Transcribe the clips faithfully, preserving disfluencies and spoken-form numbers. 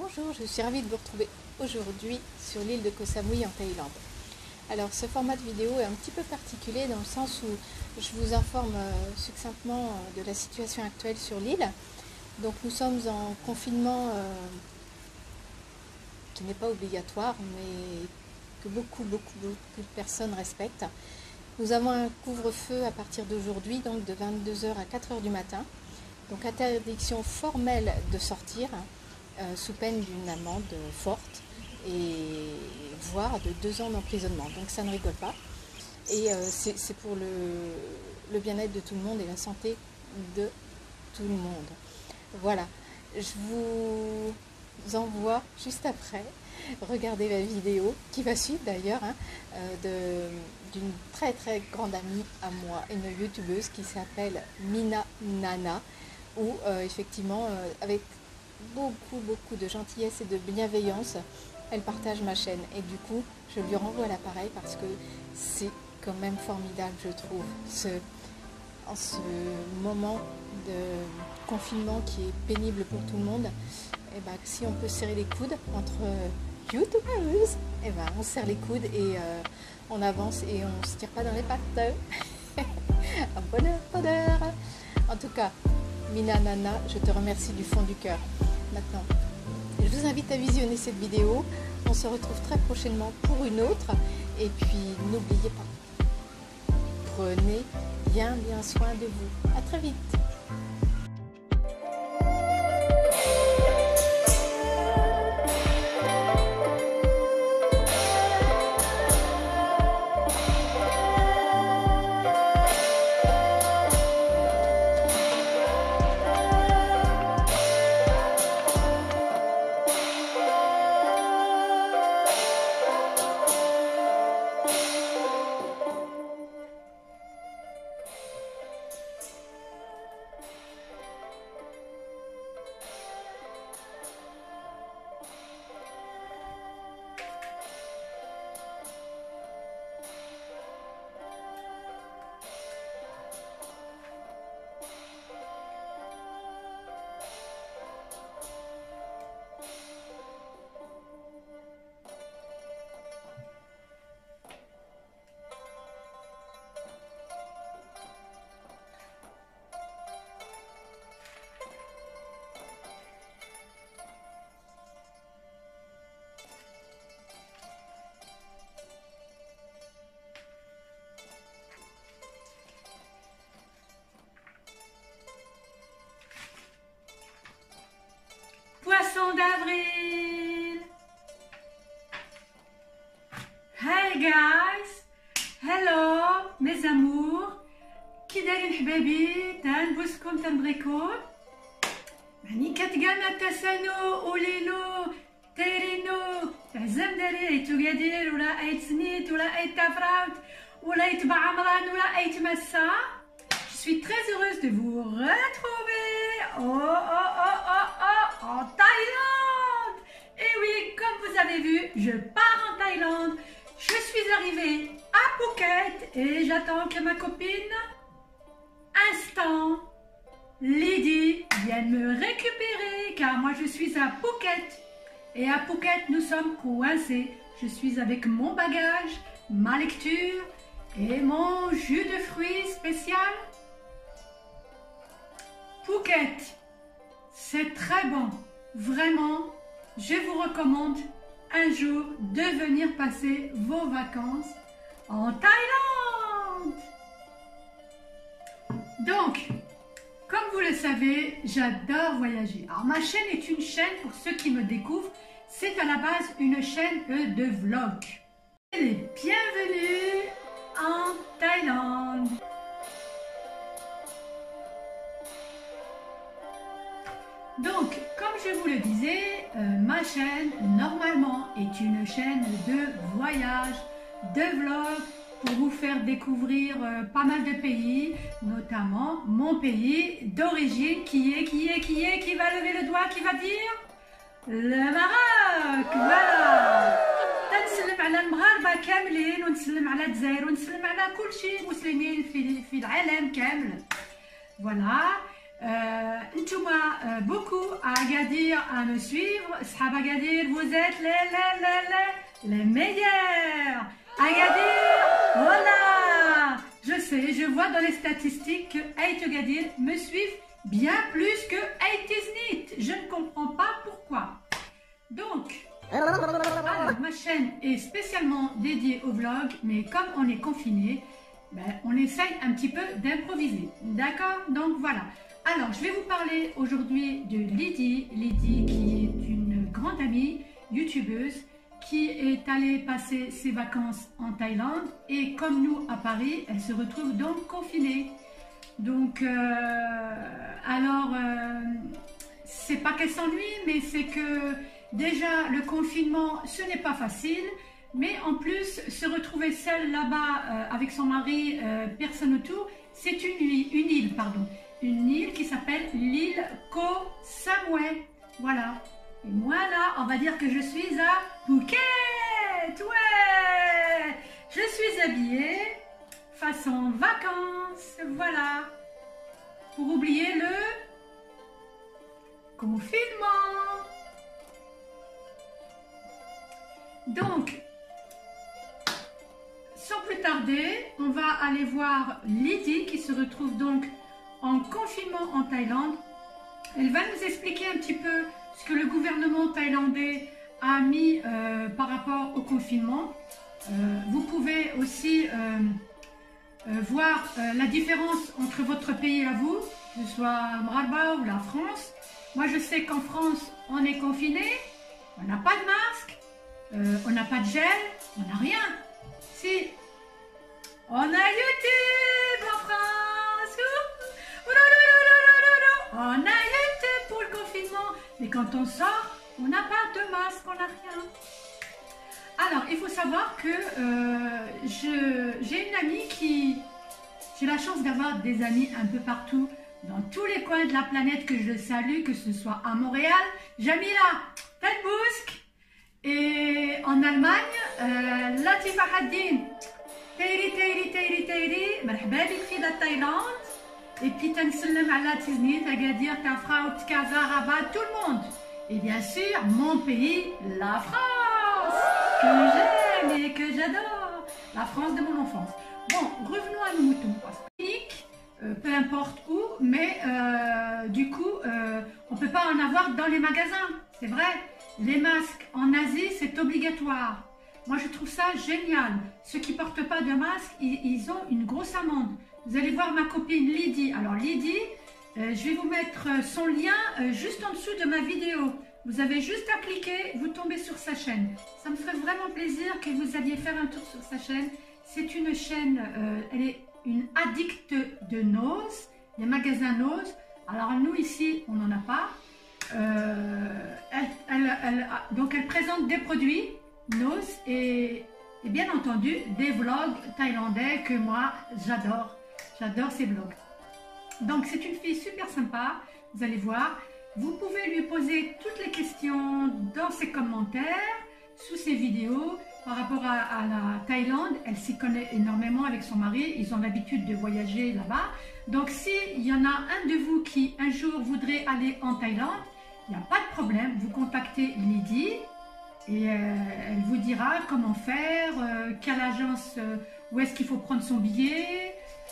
Bonjour, je suis ravie de vous retrouver aujourd'hui sur l'île de Koh Samui en Thaïlande. Alors ce format de vidéo est un petit peu particulier dans le sens où je vous informe euh, succinctement euh, de la situation actuelle sur l'île. Donc nous sommes en confinement euh, qui n'est pas obligatoire mais que beaucoup, beaucoup, beaucoup de personnes respectent. Nous avons un couvre-feu à partir d'aujourd'hui, donc de vingt-deux heures à quatre heures du matin. Donc interdiction formelle de sortir euh, sous peine d'une amende forte et voire de deux ans d'emprisonnement. Donc ça ne rigole pas. Et euh, c'est pour le, le bien-être de tout le monde et la santé de tout le monde. Voilà, je vous envoie juste après regarder la vidéo qui va suivre d'ailleurs hein, euh, d'une très très grande amie à moi, une youtubeuse qui s'appelle Mina Nana, où euh, effectivement euh, avec beaucoup beaucoup de gentillesse et de bienveillance elle partage ma chaîne et du coup je lui renvoie l'appareil parce que c'est quand même formidable, je trouve, ce, en ce moment de confinement qui est pénible pour tout le monde. Et ben, si on peut serrer les coudes entre youtubeuses, et ben, on serre les coudes et euh, on avance et on ne se tire pas dans les pattes. Un bonheur, bonheur. En tout cas, Mina Nana, je te remercie du fond du cœur. Maintenant, je vous invite à visionner cette vidéo. On se retrouve très prochainement pour une autre. Et puis, n'oubliez pas, prenez bien, bien soin de vous. À très vite. d'avril. Hey guys, hello mes amours, كي دايرين حبايبي؟ تنبوسكم تنبغيكم، يعني كتقالنا تسانو وليلو تيرينو عزام داري ايتو قادير ولا ايت سنيت ولا ايت تافراوت ولا ايت بعمران ولا ايت مسا. Je suis très heureuse de vous retrouver oh, oh, oh, oh, oh, en Thaïlande. Et oui, comme vous avez vu, je pars en Thaïlande. Je suis arrivée à Phuket et j'attends que ma copine, Instant, Lydie, vienne me récupérer car moi je suis à Phuket. Et à Phuket, nous sommes coincés. Je suis avec mon bagage, ma lecture et mon jus de fruits spécial. Phuket, c'est très bon. Vraiment, je vous recommande un jour de venir passer vos vacances en Thaïlande. Donc, comme vous le savez, j'adore voyager. Alors, ma chaîne est une chaîne, pour ceux qui me découvrent, c'est à la base une chaîne de vlog. Et bienvenue en Thaïlande. Donc, comme je vous le disais, euh, ma chaîne, normalement, est une chaîne de voyage, de vlog, pour vous faire découvrir euh, pas mal de pays, notamment mon pays d'origine, qui est, qui est, qui est, qui va lever le doigt, qui va dire le Maroc. Voilà. تنسلم على المغاربة كاملين ونسلم على الجزائر ونسلم على كل شيء مسلمين في في العالم كامل. Voilà. Ntouma, euh, beaucoup à Agadir à me suivre. Sahab Agadir, vous êtes les, les, les, les, les meilleurs. Agadir, voilà. Je sais, je vois dans les statistiques que Ait Agadir me suivent bien plus que Ait Iznit. Je ne comprends pas pourquoi. Donc, alors, ma chaîne est spécialement dédiée au vlog, mais comme on est confiné, ben, on essaye un petit peu d'improviser. D'accord? Donc voilà. Alors, je vais vous parler aujourd'hui de Lydie. Lydie qui est une grande amie, youtubeuse, qui est allée passer ses vacances en Thaïlande. Et comme nous à Paris, elle se retrouve donc confinée. Donc, euh, alors, euh, c'est pas qu'elle s'ennuie, mais c'est que déjà le confinement, ce n'est pas facile. Mais en plus, se retrouver seule là-bas euh, avec son mari, euh, personne autour, c'est une, une île, pardon. Une île qui s'appelle l'île Koh Samui. Voilà. Et moi là, on va dire que je suis à Phuket. Ouais. Je suis habillée façon vacances. Voilà. Pour oublier le confinement. Donc, sans plus tarder, on va aller voir Lydie qui se retrouve donc en confinement en Thaïlande. Elle va nous expliquer un petit peu ce que le gouvernement thaïlandais a mis euh, par rapport au confinement. Euh, vous pouvez aussi euh, euh, voir euh, la différence entre votre pays et à vous, que ce soit Mralba ou la France. Moi je sais qu'en France on est confiné, on n'a pas de masque, euh, on n'a pas de gel, on n'a rien. Si on a YouTube en France. On a YouTube pour le confinement, mais quand on sort, on n'a pas de masque, on n'a rien. Alors, il faut savoir que euh, j'ai une amie qui... J'ai la chance d'avoir des amis un peu partout, dans tous les coins de la planète que je salue, que ce soit à Montréal, Jamila Telbousk, et en Allemagne, euh, Latifa Haddin, Teiri, Teiri, Teiri, Teiri, مرحبا بك في Thaïlande. Et puis Tanselem ala Tiznit, Agadir, Tafra, Tkaza, Rabat, tout le monde. Et bien sûr, mon pays, la France, que j'aime et que j'adore. La France de mon enfance. Bon, revenons à nos moutons. Euh, peu importe où, mais euh, du coup, euh, on ne peut pas en avoir dans les magasins. C'est vrai, les masques en Asie, c'est obligatoire. Moi, je trouve ça génial. Ceux qui ne portent pas de masque, ils, ils ont une grosse amende. Vous allez voir ma copine Lydie. Alors Lydie, euh, je vais vous mettre son lien euh, juste en dessous de ma vidéo. Vous avez juste à cliquer, vous tombez sur sa chaîne. Ça me ferait vraiment plaisir que vous alliez faire un tour sur sa chaîne. C'est une chaîne, euh, elle est une addicte de nose, des magasins nose. Alors nous ici, on n'en a pas. Euh, elle, elle, elle, donc elle présente des produits nose et, et bien entendu des vlogs thaïlandais que moi j'adore. J'adore ces vlogs. Donc c'est une fille super sympa, vous allez voir. Vous pouvez lui poser toutes les questions dans ses commentaires, sous ses vidéos, par rapport à, à la Thaïlande. Elle s'y connaît énormément avec son mari, ils ont l'habitude de voyager là-bas. Donc s'il y en a un de vous qui un jour voudrait aller en Thaïlande, il n'y a pas de problème, vous contactez Lydie et euh, elle vous dira comment faire, euh, quelle agence, euh, où est-ce qu'il faut prendre son billet,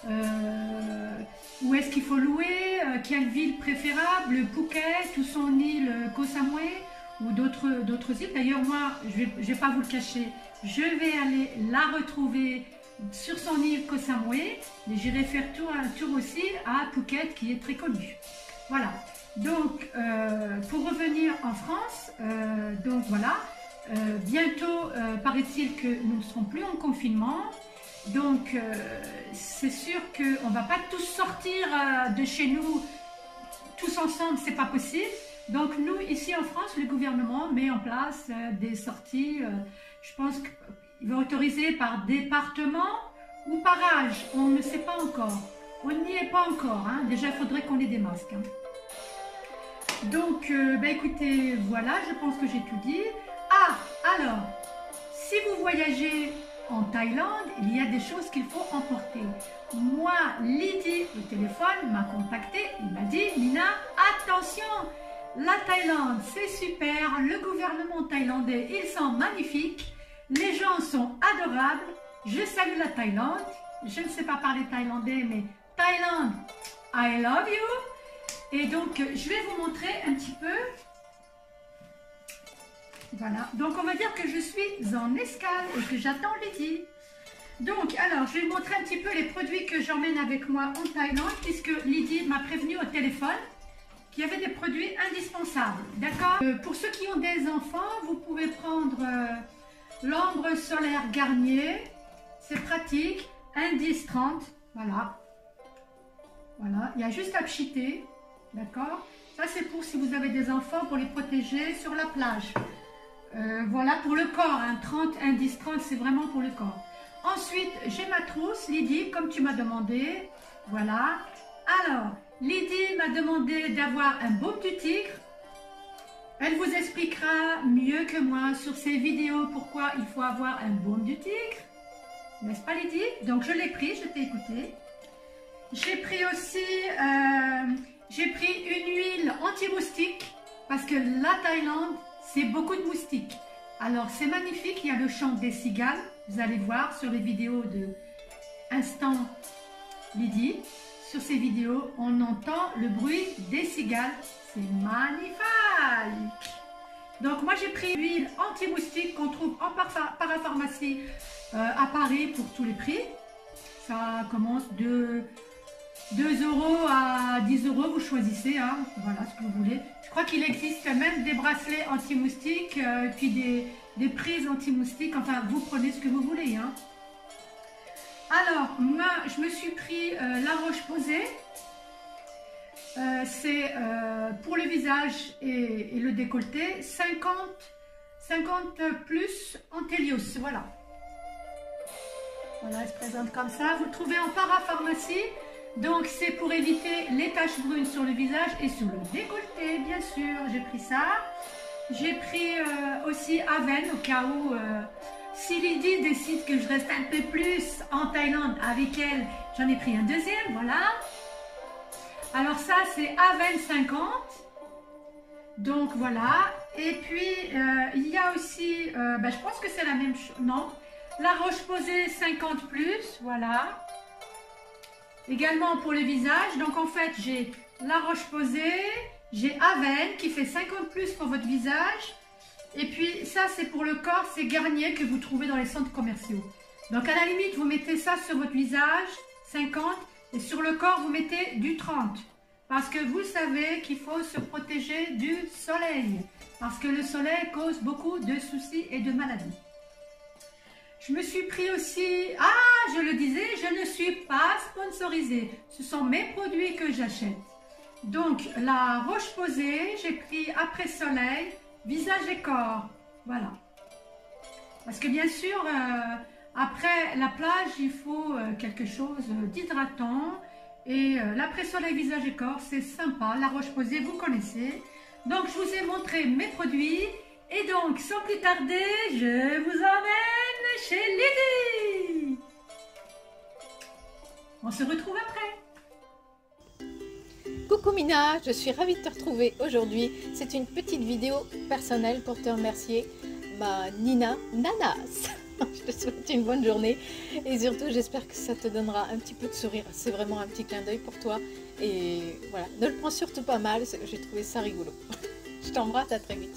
Euh, où est-ce qu'il faut louer, euh, quelle ville préférable, Phuket ou son île euh, Koh Samui ou d'autres d'autres îles. D'ailleurs moi je ne vais, vais pas vous le cacher, je vais aller la retrouver sur son île Koh Samui, mais j'irai faire tour, un tour aussi à Phuket qui est très connu. Voilà, donc euh, pour revenir en France, euh, donc voilà, euh, bientôt euh, paraît-il que nous ne serons plus en confinement. Donc, euh, c'est sûr qu'on ne va pas tous sortir euh, de chez nous, tous ensemble, c'est pas possible. Donc, nous, ici en France, le gouvernement met en place euh, des sorties, euh, je pense qu'il va autoriser par département ou par âge, on ne sait pas encore. On n'y est pas encore, hein. Déjà, il faudrait qu'on ait des masques. Hein. Donc, euh, bah, écoutez, voilà, je pense que j'ai tout dit. Ah, alors, si vous voyagez en Thaïlande, il y a des choses qu'il faut emporter. Moi, Lydie, au téléphone, m'a contacté, il m'a dit, attention, la Thaïlande, c'est super. Le gouvernement thaïlandais, ils sont magnifiques. Les gens sont adorables. Je salue la Thaïlande. Je ne sais pas parler thaïlandais, mais Thaïlande, I love you. Et donc, je vais vous montrer un petit peu. Voilà. Donc, on va dire que je suis en escale et que j'attends Lydie. Donc, alors, je vais vous montrer un petit peu les produits que j'emmène avec moi en Thaïlande, puisque Lydie m'a prévenu au téléphone qu'il y avait des produits indispensables. D'accord? euh, Pour ceux qui ont des enfants, vous pouvez prendre euh, l'ombre solaire Garnier. C'est pratique. Indice trente. Voilà. Voilà. Il y a juste à pchiter. D'accord? Ça, c'est pour si vous avez des enfants, pour les protéger sur la plage. Euh, voilà, pour le corps. Hein, trente, indice trente, c'est vraiment pour le corps. Ensuite, j'ai ma trousse, Lydie, comme tu m'as demandé. Voilà. Alors, Lydie m'a demandé d'avoir un baume du tigre. Elle vous expliquera mieux que moi sur ses vidéos pourquoi il faut avoir un baume du tigre. N'est-ce pas, Lydie? Donc, je l'ai pris, je t'ai écouté. J'ai pris aussi, euh, j'ai pris une huile anti-moustique parce que la Thaïlande, c'est beaucoup de moustiques. Alors, c'est magnifique, il y a le chant des cigales. Vous allez voir sur les vidéos de Instant Lydie. Sur ces vidéos, on entend le bruit des cigales. C'est magnifique. Donc, moi, j'ai pris l'huile anti-moustique qu'on trouve en parapharmacie euh, à Paris pour tous les prix. Ça commence de deux euros à dix euros. Vous choisissez, hein. Voilà ce que vous voulez. Je crois qu'il existe même des bracelets anti-moustiques, euh, puis des... des prises anti-moustiques, enfin vous prenez ce que vous voulez. Hein. Alors, moi je me suis pris euh, la Roche-Posay, euh, c'est euh, pour le visage et, et le décolleté, cinquante, cinquante plus Antélios, voilà. Voilà, elle se présente comme ça, vous le trouvez en parapharmacie, donc c'est pour éviter les taches brunes sur le visage et sur le décolleté, bien sûr, j'ai pris ça. J'ai pris euh, aussi Aven au cas où euh, si Lydie décide que je reste un peu plus en Thaïlande avec elle, j'en ai pris un deuxième, voilà. Alors ça c'est Aven cinquante, donc voilà. Et puis euh, il y a aussi, euh, ben, je pense que c'est la même chose, non, la Roche-Posay cinquante plus, voilà. Également pour le visage, donc en fait j'ai la Roche-Posay. J'ai Aven qui fait cinquante plus pour votre visage. Et puis ça c'est pour le corps, c'est Garnier que vous trouvez dans les centres commerciaux. Donc à la limite vous mettez ça sur votre visage, cinquante. Et sur le corps vous mettez du trente. Parce que vous savez qu'il faut se protéger du soleil. Parce que le soleil cause beaucoup de soucis et de maladies. Je me suis pris aussi... Ah, je le disais, je ne suis pas sponsorisée. Ce sont mes produits que j'achète. Donc, la Roche-Posay, j'ai pris après soleil, visage et corps. Voilà. Parce que bien sûr, euh, après la plage, il faut euh, quelque chose d'hydratant. Et euh, l'après-soleil, visage et corps, c'est sympa. La Roche-Posay, vous connaissez. Donc, je vous ai montré mes produits. Et donc, sans plus tarder, je vous emmène chez Lydie. On se retrouve après. Coucou Mina, je suis ravie de te retrouver aujourd'hui. C'est une petite vidéo personnelle pour te remercier ma Nina Nanas. Je te souhaite une bonne journée et surtout j'espère que ça te donnera un petit peu de sourire. C'est vraiment un petit clin d'œil pour toi et voilà, ne le prends surtout pas mal, j'ai trouvé ça rigolo. Je t'embrasse, à très vite.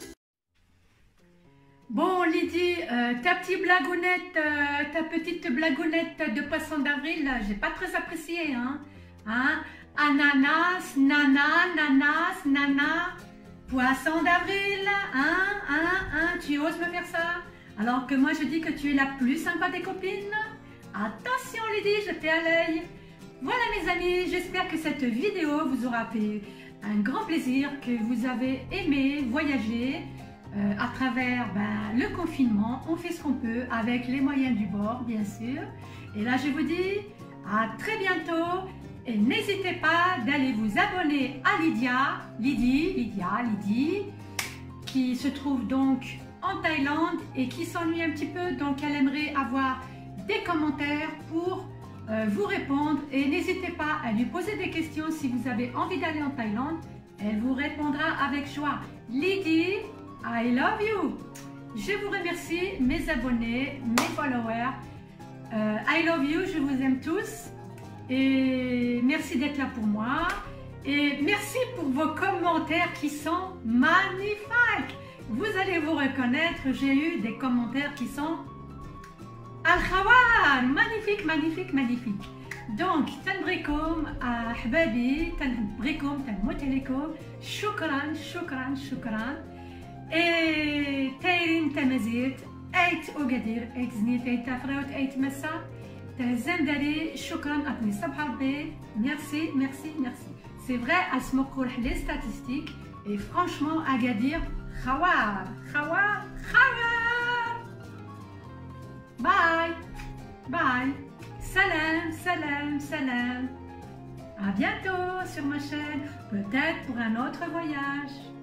Bon Lydie, euh, ta petite blagounette, euh, ta petite blagounette de poisson d'avril, j'ai pas très apprécié, hein, hein. Ananas, nana, nanas, nana, poisson d'avril, hein, hein, hein, tu oses me faire ça? Alors que moi je dis que tu es la plus sympa des copines. Attention Lydie, je t'ai à l'œil. Voilà mes amis, j'espère que cette vidéo vous aura fait un grand plaisir, que vous avez aimé voyager euh, à travers ben, le confinement. On fait ce qu'on peut avec les moyens du bord, bien sûr. Et là je vous dis à très bientôt. Et n'hésitez pas d'aller vous abonner à Lydia, Lydie, Lydia, Lydie, qui se trouve donc en Thaïlande et qui s'ennuie un petit peu. Donc elle aimerait avoir des commentaires pour euh, vous répondre. Et n'hésitez pas à lui poser des questions si vous avez envie d'aller en Thaïlande. elle vous répondra avec joie. Lydie, I love you. Je vous remercie, mes abonnés, mes followers. Euh, I love you, je vous aime tous. Et merci d'être là pour moi. Et merci pour vos commentaires qui sont magnifiques. Vous allez vous reconnaître, j'ai eu des commentaires qui sont al-khawar, magnifique, magnifique, magnifique. Donc, تنبغيكم أحبابي تنبغيكم تنموت عليكم شكرا شكرا شكرا. إيه تايرين تمازيت أيت أوغادير أيت زنيت أيت تافريوت أيت مسا تهزم داري شكرا أعطني صباح ربي. Merci, merci, merci. C'est vrai, à ce moment les statistiques et franchement Agadir khawar khawar khawar. Bye bye. Salam, salam, salam. À bientôt sur ma chaîne, peut-être pour un autre voyage.